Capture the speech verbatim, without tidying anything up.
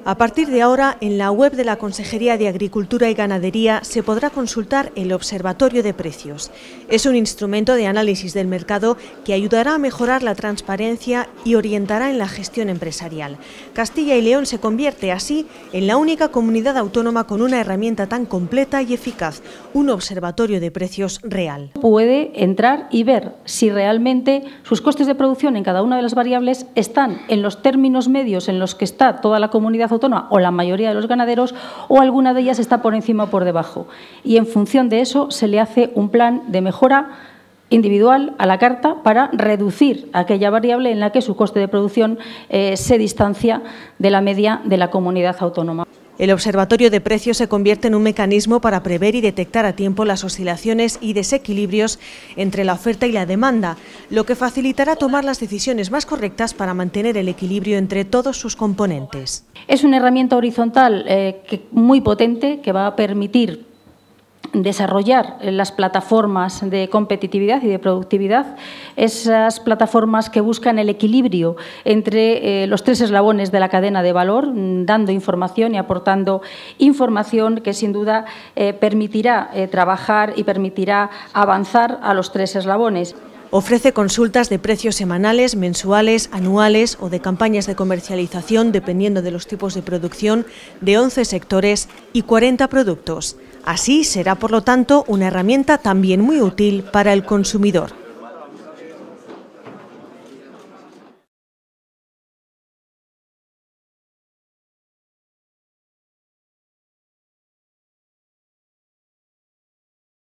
A partir de ahora, en la web de la Consejería de Agricultura y Ganadería se podrá consultar el Observatorio de Precios. Es un instrumento de análisis del mercado que ayudará a mejorar la transparencia y orientará en la gestión empresarial. Castilla y León se convierte así en la única comunidad autónoma con una herramienta tan completa y eficaz, un observatorio de precios real. Puede entrar y ver si realmente sus costes de producción en cada una de las variables están en los términos medios en los que está toda la comunidad autónoma o la mayoría de los ganaderos, o alguna de ellas está por encima o por debajo. Y en función de eso se le hace un plan de mejora individual a la carta para reducir aquella variable en la que su coste de producción eh, se distancia de la media de la comunidad autónoma. El Observatorio de Precios se convierte en un mecanismo para prever y detectar a tiempo las oscilaciones y desequilibrios entre la oferta y la demanda, lo que facilitará tomar las decisiones más correctas para mantener el equilibrio entre todos sus componentes. Es una herramienta horizontal eh, que, muy potente, que va a permitir desarrollar las plataformas de competitividad y de productividad, esas plataformas que buscan el equilibrio entre eh, los tres eslabones de la cadena de valor, dando información y aportando información que sin duda eh, permitirá eh, trabajar y permitirá avanzar a los tres eslabones. Ofrece consultas de precios semanales, mensuales, anuales o de campañas de comercialización, dependiendo de los tipos de producción, de once sectores y cuarenta productos. Así será, por lo tanto, una herramienta también muy útil para el consumidor.